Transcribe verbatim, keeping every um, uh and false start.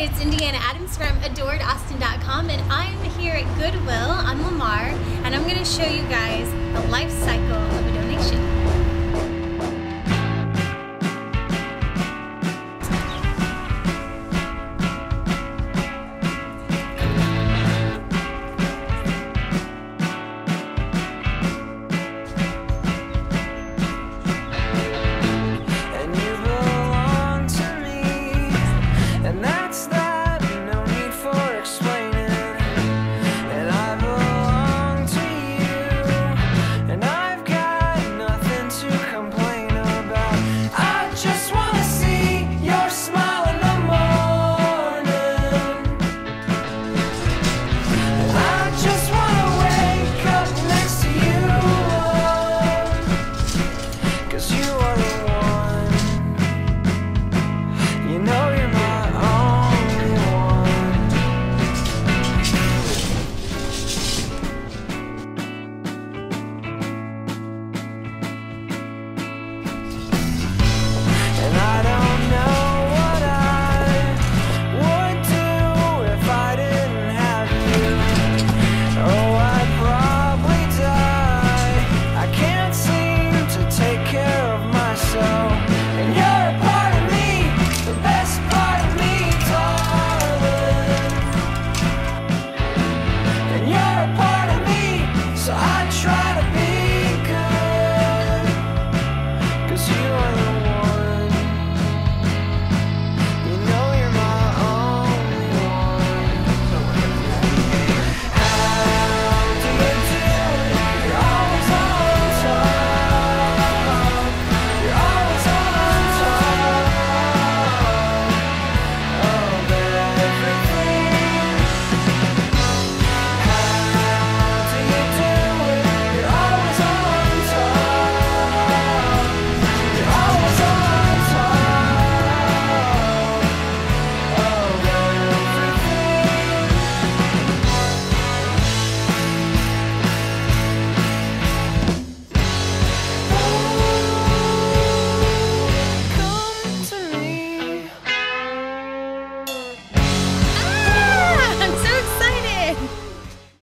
it's Indiana Adams from adored austin dot com, and I'm here at Goodwill on Lamar, and I'm going to show you guys the life cycle of a donation.